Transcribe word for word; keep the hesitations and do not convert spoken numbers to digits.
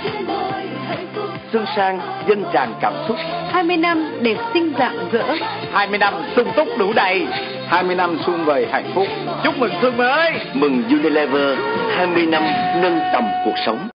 Xuân sang dân tràn cảm xúc. hai mươi năm đẹp xinh rạng rỡ. hai mươi năm sung túc đủ đầy. hai mươi năm sum vầy hạnh phúc. Chúc mừng xuân mới. Mừng Unilever hai mươi năm nâng tầm cuộc sống.